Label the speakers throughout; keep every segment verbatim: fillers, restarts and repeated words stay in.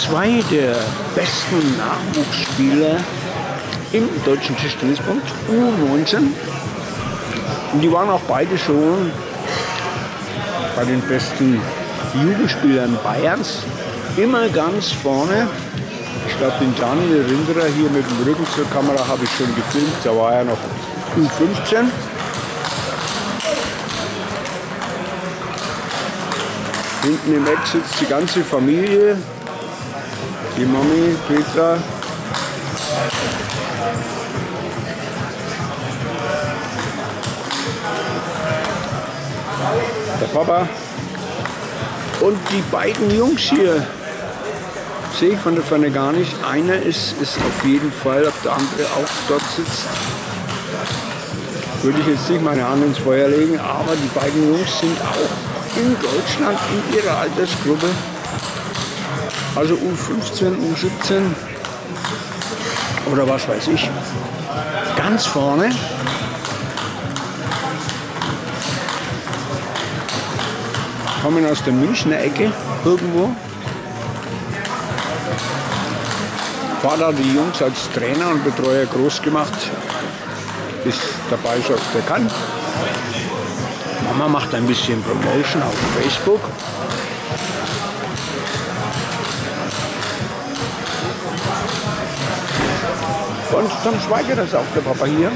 Speaker 1: zwei der besten Nachwuchsspieler im Deutschen Tischtennisbund, U neunzehn. Und die waren auch beide schon bei den besten Jugendspielern Bayerns immer ganz vorne. Ich glaube, den Daniel Rinderer hier mit dem Rücken zur Kamera habe ich schon gefilmt. Da war er noch U fünfzehn. Hinten im Eck sitzt die ganze Familie. Die Mami, Petra. Der Papa. Und die beiden Jungs hier. Sehe ich von der Ferne gar nicht. Einer ist, ist auf jeden Fall, ob der andere auch dort sitzt. Würde ich jetzt nicht meine Hand ins Feuer legen, aber die beiden Jungs sind auch in Deutschland in ihrer Altersgruppe. Also U fünfzehn, U siebzehn oder was weiß ich. Ganz vorne. Kommen aus der Münchner Ecke irgendwo. Vater die Jungs als Trainer und Betreuer groß gemacht. Ist dabei, so oft er kann. Mama macht ein bisschen Promotion auf Facebook. Und Tom Schweiger ist auch der Papa hier.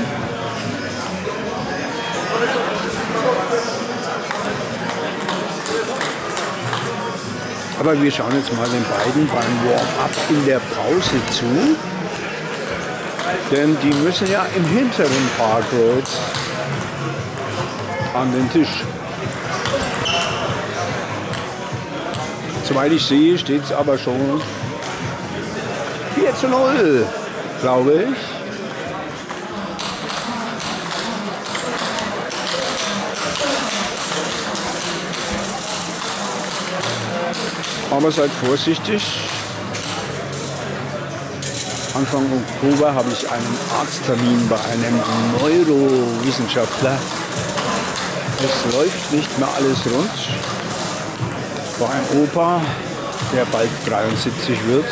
Speaker 1: Aber wir schauen jetzt mal den beiden beim Warm-up in der Pause zu. Denn die müssen ja im hinteren Park Roads an den Tisch. Soweit ich sehe, steht es aber schon vier zu null, glaube ich. Aber seid vorsichtig. Anfang Oktober habe ich einen Arzttermin bei einem Neurowissenschaftler. Es läuft nicht mehr alles rund. Bei einem Opa, der bald dreiundsiebzig wird.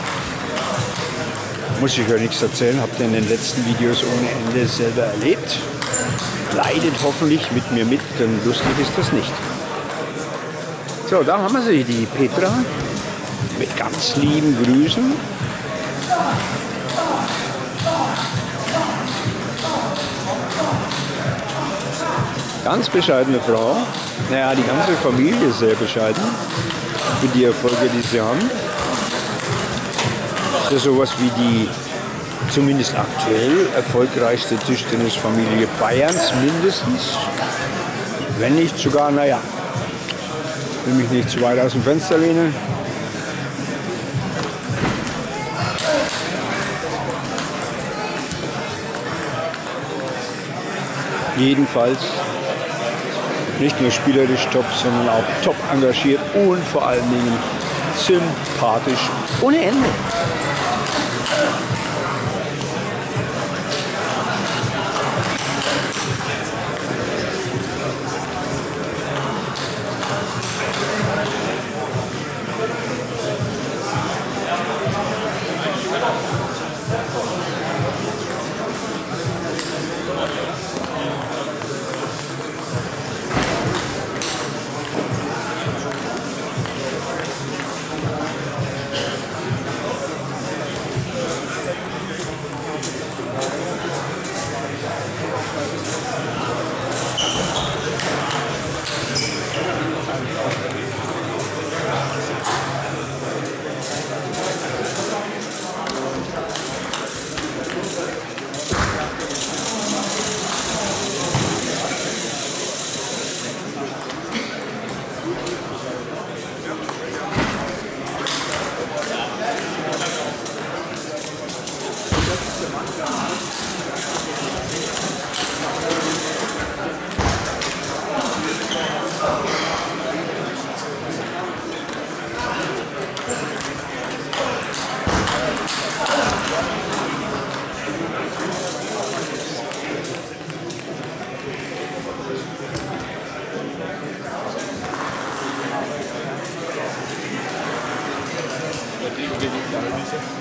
Speaker 1: Muss ich euch nichts erzählen, habt ihr in den letzten Videos ohne Ende selber erlebt. Leidet hoffentlich mit mir mit, denn lustig ist das nicht. So, da haben wir sie, die Petra, mit ganz lieben Grüßen. Ganz bescheidene Frau. Naja, die ganze Familie ist sehr bescheiden für die Erfolge, die sie haben. Das ist sowas wie die zumindest aktuell erfolgreichste Tischtennisfamilie Bayerns mindestens. Wenn nicht sogar, naja. Ich will mich nicht zu weit aus dem Fenster lehnen. Jedenfalls nicht nur spielerisch top, sondern auch top engagiert und vor allen Dingen sympathisch ohne Ende.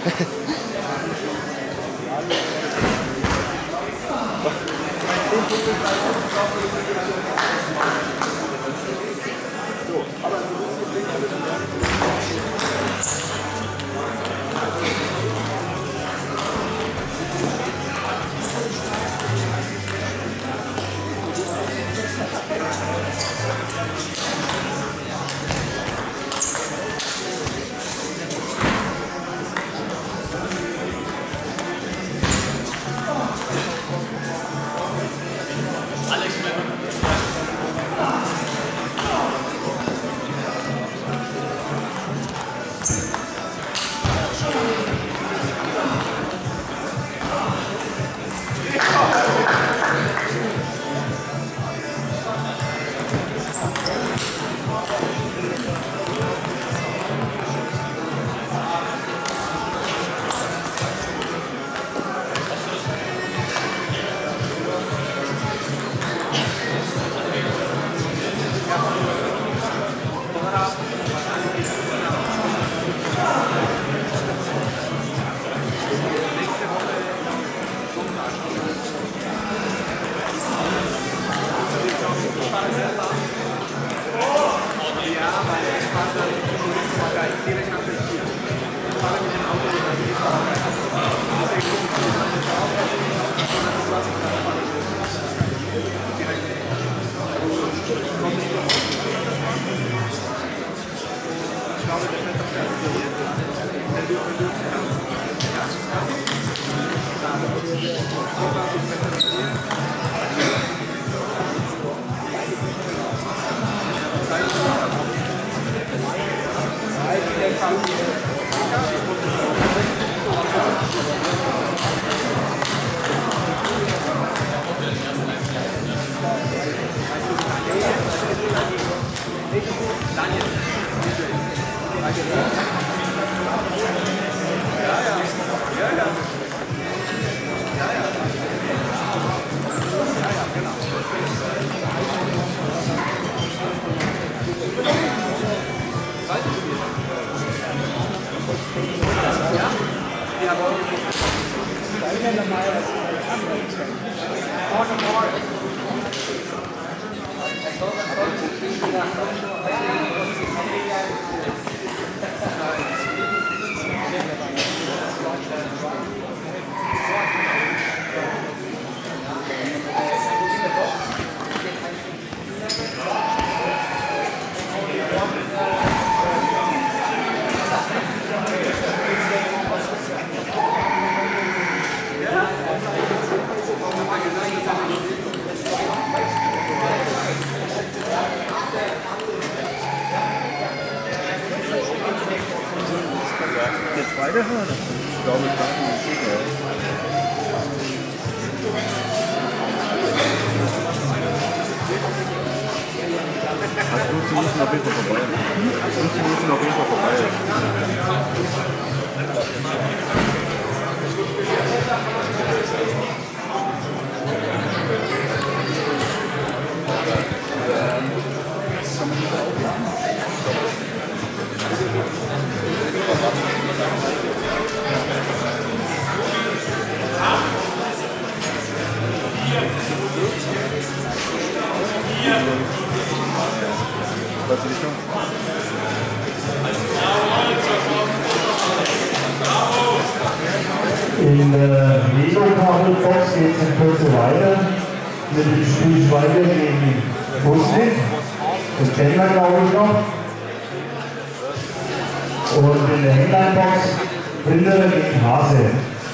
Speaker 2: Jetzt weiterhören? Ich glaube, ich kann nicht. Also fünfzehn Minuten auf jeden Fall vorbei. fünfzehn Minuten auf jeden Fall vorbei. Was ist die
Speaker 3: In der Lego-Kabelbox geht es in Kürze weiter mit dem Spiel Schweiger gegen Busnik. Das kennen wir, glaube ich, noch. Und in der Hänglein-Box Rinder gegen Hase.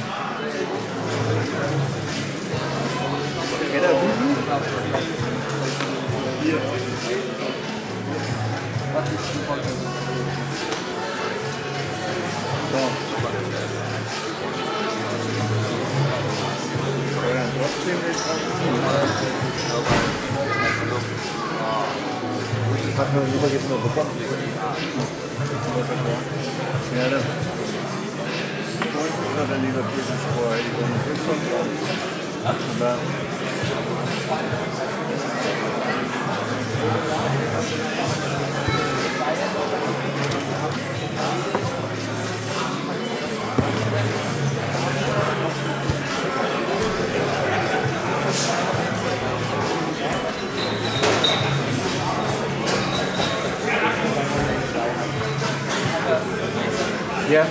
Speaker 2: Hat man lieber jetzt noch bekommen. Ja, dann. Oder dann lieber vier vorher, die kommen fünf von da. Ja.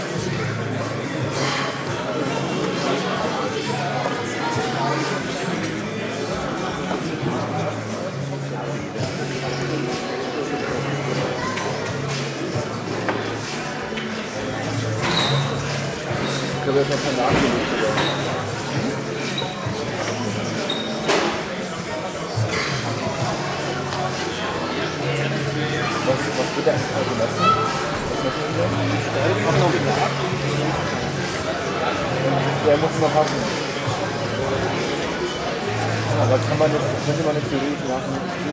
Speaker 2: Ich glaube, das ist noch kein nachgelegt. Was, was wird da also lassen? Was möchten wir? Ich mach noch einen Tag. Der muss noch passen. Aber kann man jetzt, könnte man jetzt theoretisch machen.